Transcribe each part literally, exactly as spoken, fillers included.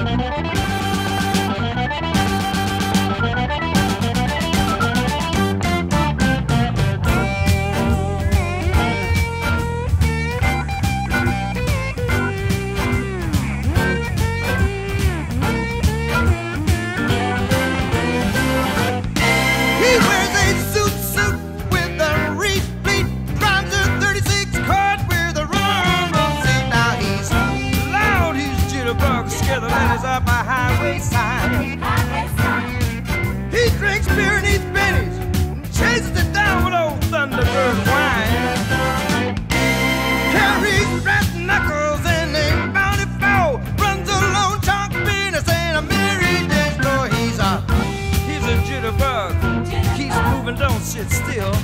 Up a highway sign. He drinks beer and eats bennies, chases it down with old Thunderbird wine. Carries brass knuckles and a bounty foe, runs a lone chunk business and a Mary Jane's floor. He's a he's a jitterbug, keeps moving, don't sit still.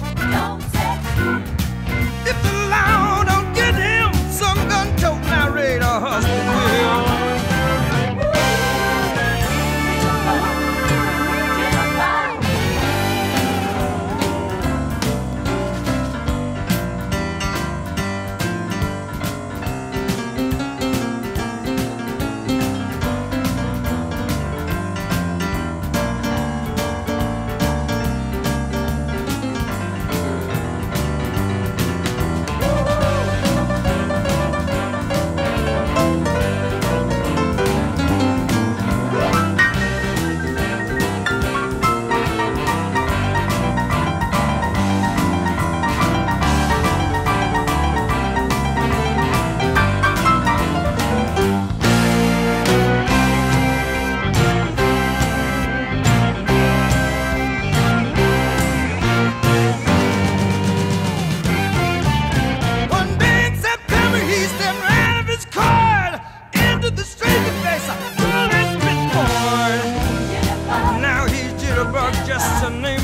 If the law don't get him, some gun tote narrator husband will. Just a name.